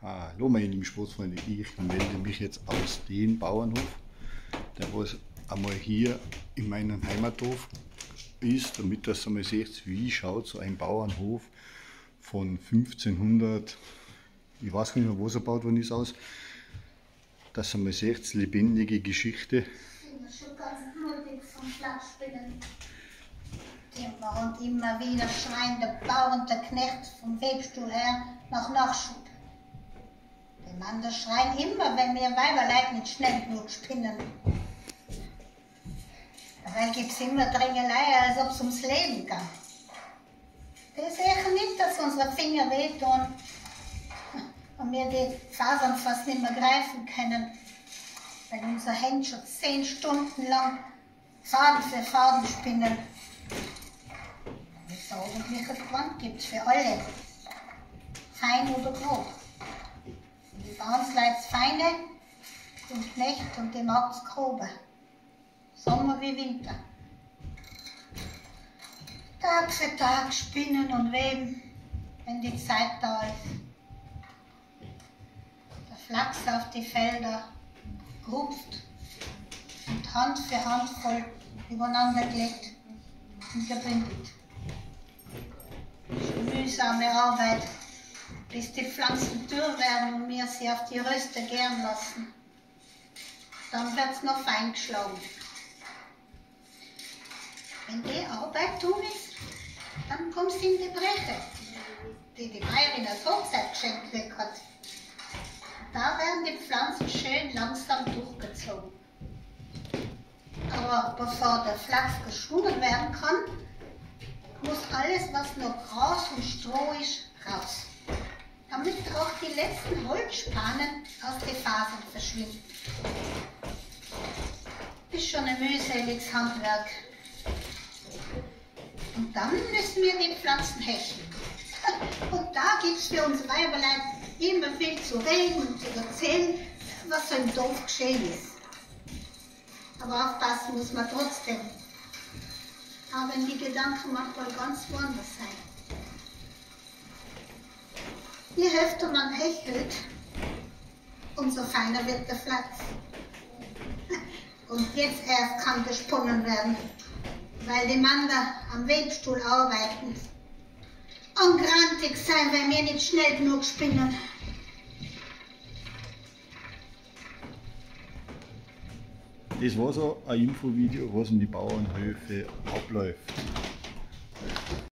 Hallo meine lieben Sportsfreunde, ich melde mich jetzt aus dem Bauernhof, der was einmal hier in meinem Heimatdorf ist, damit das einmal seht, wie schaut so ein Bauernhof von 1500, ich weiß nicht mehr, wo es erbaut worden ist, aus. Das einmal seht, lebendige Geschichte. Ich bin schon ganz blutig vom Flachspinnen. Immer und immer wieder schreien der Bauer und der Knecht vom Webstuhl her nach Nachschub. Die Männer schreien immer, wenn wir Weiberleib nicht schnell genug spinnen. Dabei gibt es immer Drängelei, als ob es ums Leben geht. Die sehen nicht, dass unsere Finger wehtun und wir die Fasern fast nicht mehr greifen können, weil unsere Hände schon 10 Stunden lang Faden für Faden spinnen. Das ordentliche Gewand gibt es für alle, fein oder grob. Die Bauernsleits feine, den Knecht und die Magds grobe. Sommer wie Winter. Tag für Tag spinnen und weben, wenn die Zeit da ist. Der Flachs auf die Felder rupft und Hand für Hand voll übereinander gelegt und gebündelt. Mühsame Arbeit, bis die Pflanzen dürr werden und wir sie auf die Röste gären lassen. Dann wird es noch fein geschlagen. Wenn die Arbeit tun ist, dann kommst du in die Breche, die die Bayerin als Hochzeitgeschenk gekriegt hat. Da werden die Pflanzen schön langsam durchgezogen. Aber bevor der Flachs geschwungen werden kann, muss alles, was noch Gras und Stroh ist, raus. Damit auch die letzten Holzspanen aus den Fasern verschwinden. Ist schon ein mühseliges Handwerk. Und dann müssen wir die Pflanzen hechten. Und da gibt es für uns Weiberlein immer viel zu reden und zu erzählen, was so im Dorf geschehen ist. Aber aufpassen muss man trotzdem. Aber wenn die Gedanken manchmal ganz woanders sein. Je öfter man hechelt, umso feiner wird der Flachs. Und jetzt erst kann gesponnen werden, weil die Männer am Webstuhl arbeiten. Und grantig sein, wenn wir nicht schnell genug spinnen. Das war so ein Infovideo, was in die Bauernhöfe abläuft.